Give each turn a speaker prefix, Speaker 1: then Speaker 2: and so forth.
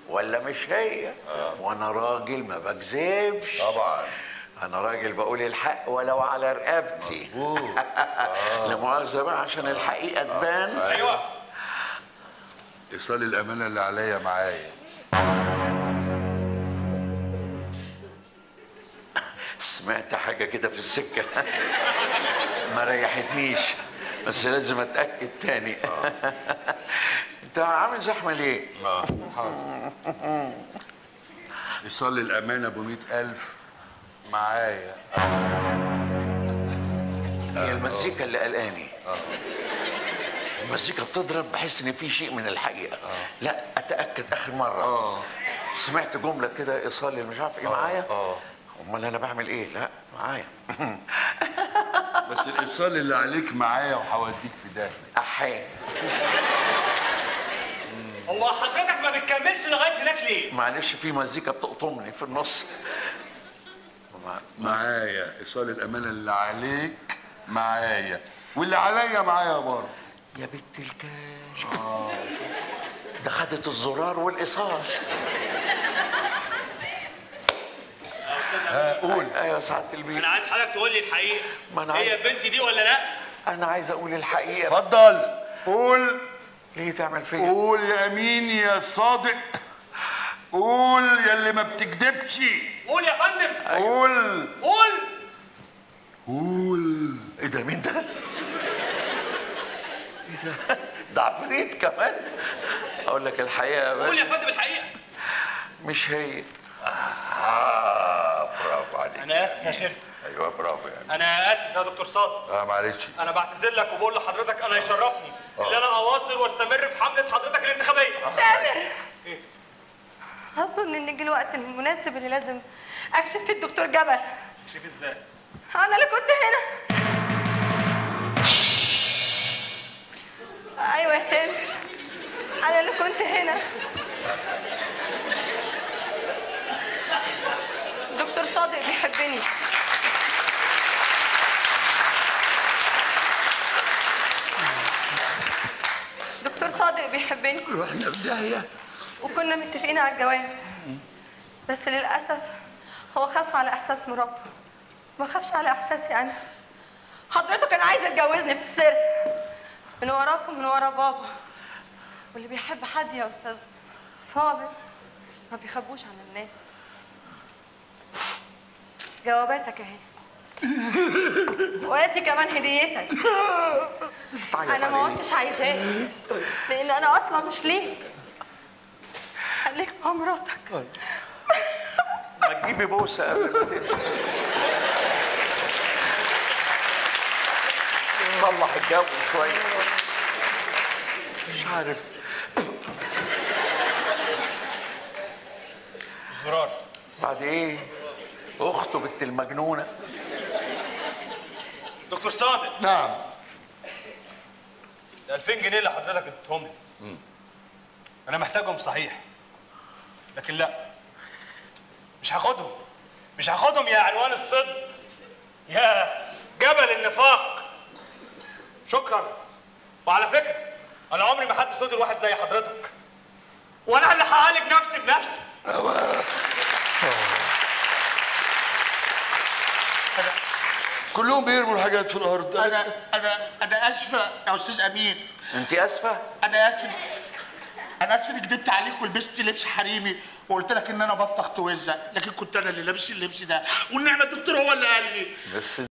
Speaker 1: ولا مش هي؟ وانا راجل ما بكذبش
Speaker 2: طبعا.
Speaker 1: انا راجل بقول الحق ولو على رقبتي. لا مؤاخذه بقى عشان الحقيقه تبان.
Speaker 3: ايوه.
Speaker 2: ايصال الامانه اللي عليا معايا.
Speaker 1: سمعت حاجه كده في السكه ما ريحتنيش، بس لازم اتاكد تاني. انت عامل زحمه ليه؟
Speaker 2: حاضر. ايصال الامانه ب 100,000 معايا.
Speaker 1: هي المزيكا اللي قلقاني. المزيكا بتضرب بحس ان في شيء من الحقيقه. لا اتاكد اخر مره. سمعت جمله كده ايصال اللي مش عارف ايه معايا. امال انا بعمل ايه؟ لا معايا.
Speaker 2: بس الايصال اللي عليك معايا وهوديك في داهيه.
Speaker 1: احيان.
Speaker 3: هو حضرتك ما بتكملش لغايه هناك ليه؟
Speaker 1: معلش في مزيكا بتقطمني في النص.
Speaker 2: معايا ايصال الامانه اللي عليك معايا واللي عليا معايا برضه.
Speaker 1: يا بنت الكلب. ده خدت الزرار والايصال.
Speaker 2: قول.
Speaker 1: ايوه سعاده البيت.
Speaker 3: انا عايز حضرتك تقول لي الحقيقه.
Speaker 1: ما أنا
Speaker 3: هي البنت دي ولا لا؟
Speaker 1: انا عايز اقول الحقيقه.
Speaker 2: اتفضل قول.
Speaker 1: ليه تعمل فيا؟
Speaker 2: قول يا امين يا صادق. قول يا اللي ما بتكدبش.
Speaker 3: قول يا فندم.
Speaker 2: قول.
Speaker 3: قول.
Speaker 2: قول.
Speaker 1: ايه ده؟ مين ده؟ ايه ده؟ ده عفريت كمان. اقول لك الحقيقه يا باشا.
Speaker 3: قول يا فندم الحقيقه.
Speaker 1: مش هي.
Speaker 2: برافو عليك.
Speaker 3: انا اسف يا شريف.
Speaker 2: ايوه برافو يعني.
Speaker 3: انا اسف يا دكتور صادق.
Speaker 2: معلش.
Speaker 3: انا بعتذر لك وبقول لحضرتك انا يشرفني ان انا اواصل واستمر في حمله حضرتك الانتخابيه.
Speaker 4: تامر.
Speaker 3: ايه؟
Speaker 4: اظن ان جه الوقت المناسب اللي لازم اكشف فيه الدكتور جبل.
Speaker 3: شوف ازاي؟
Speaker 4: انا اللي كنت هنا. ايوه يا تامر، انا اللي كنت هنا. دكتور صادق بيحبني. دكتور صادق بيحبني.
Speaker 2: واحنا في داهيه.
Speaker 4: وكنا متفقين على الجواز، بس للأسف هو خاف على إحساس مراته، ما خافش على إحساسي أنا. حضرته كان عايز يتجوزني في السر من وراكم، من ورا بابا. واللي بيحب حد يا أستاذ صابر ما بيخبوش عن الناس. جواباتك أهي، وادي كمان هديتك. أنا ما كنتش عايزاك لأن أنا أصلا مش ليك. خليك مع مراتك.
Speaker 1: ما تجيبي بوسه قبل ما تمشي. صلح الجو شويه. مش عارف.
Speaker 3: زرار.
Speaker 1: بعد ايه؟ اخته بنت المجنونه.
Speaker 3: دكتور صادق.
Speaker 2: نعم.
Speaker 3: ال 2000 جنيه اللي حضرتك اديتهم لي انا محتاجهم صحيح، لكن لا، مش هاخدهم. مش هاخدهم يا عنوان الصدق، يا جبل النفاق. شكرا. وعلى فكره انا عمري ما حد صدر واحد زي حضرتك، وانا اللي هعالج نفسي بنفسي.
Speaker 2: كلهم بيرموا الحاجات في الارض.
Speaker 5: انا اسفه يا استاذ امين.
Speaker 1: انت اسفه؟
Speaker 5: انا اسف اني كدبت عليك ولبست لبس حريمي وقلت لك ان انا بطخ توزع، لكن كنت انا اللي لابس اللبس ده، والنعمه الدكتور هو اللي قال لي.
Speaker 1: بس